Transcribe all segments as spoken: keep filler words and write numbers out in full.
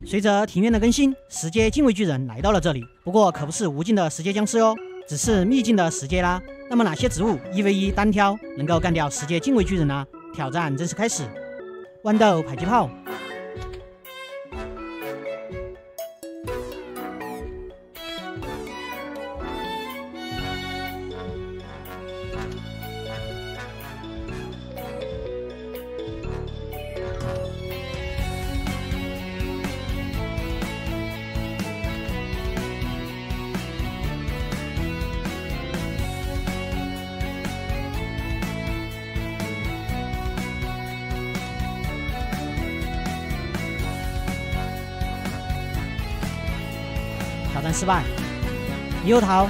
随着庭院的更新，石阶禁卫巨人来到了这里。不过可不是无尽的石阶僵尸哦，只是秘境的石阶啦。那么哪些植物一 v 一单挑能够干掉石阶禁卫巨人呢？挑战正式开始。豌豆迫击炮，挑战失败，猕猴桃，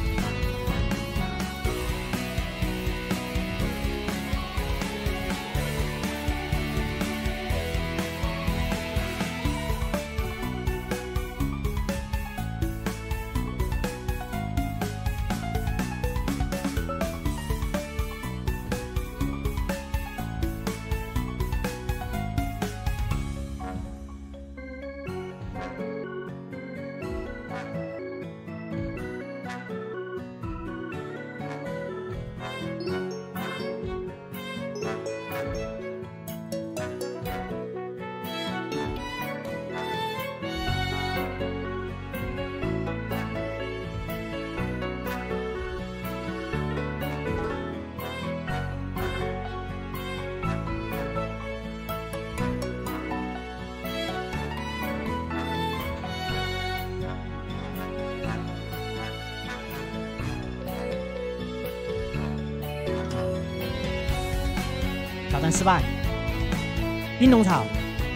挑战失败，冰龙草，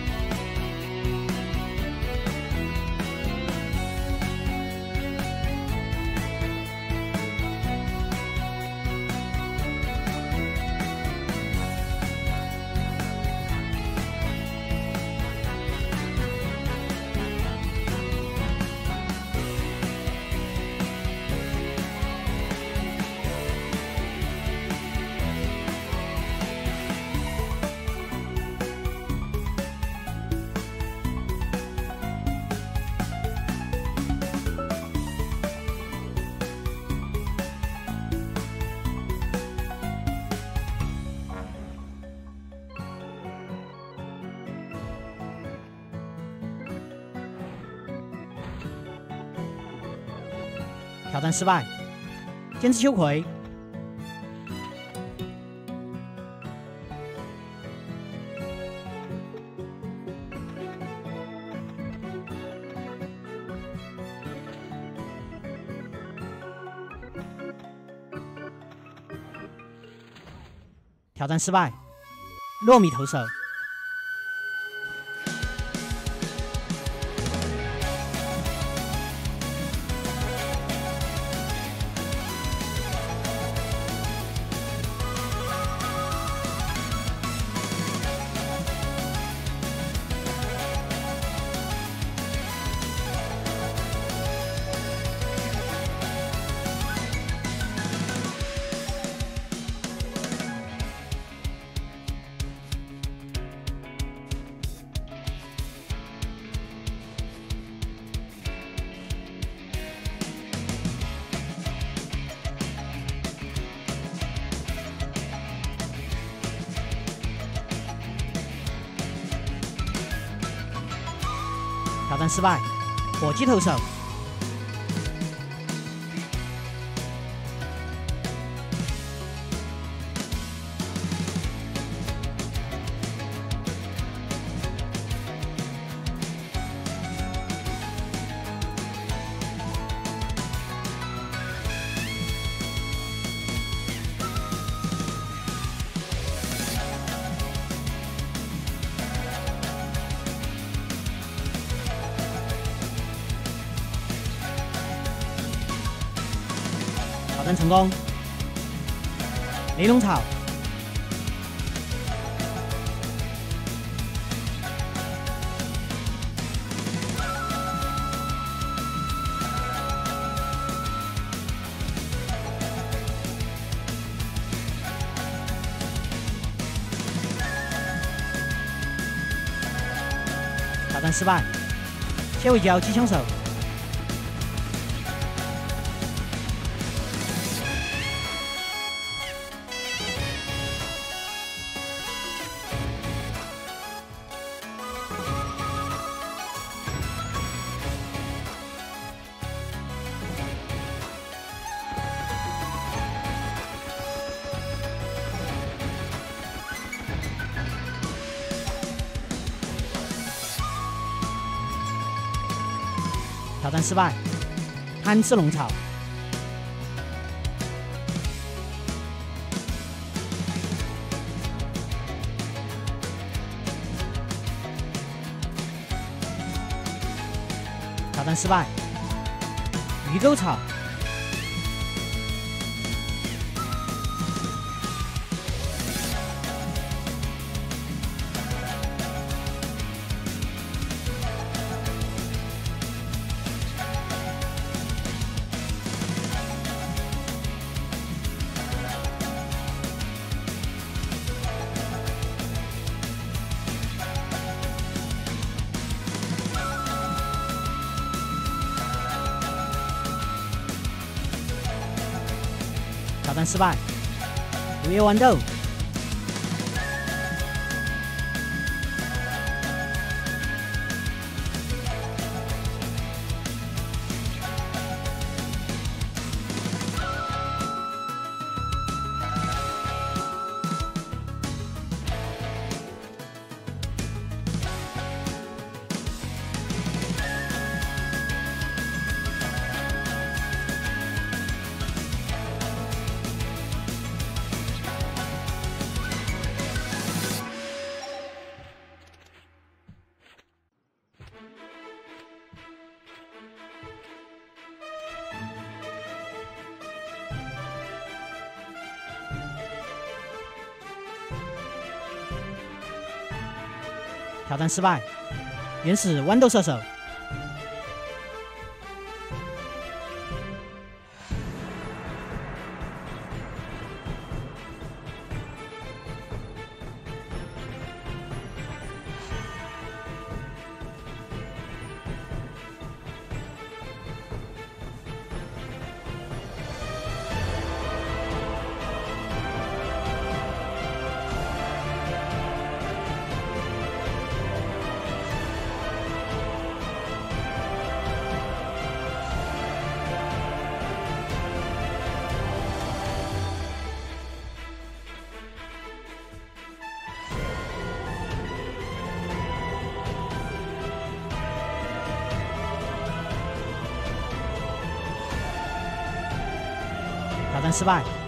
挑战失败，尖刺秋葵，挑战失败，糯米投手。挑战失败，火鸡投手。挑战成功，雷龙草，挑战失败， 切尾胶机枪手。挑战失败，贪吃龙草。挑战失败，鱼钩草。挑战失败，午夜豌豆。挑战失败，原始豌豆射手。挑战失败，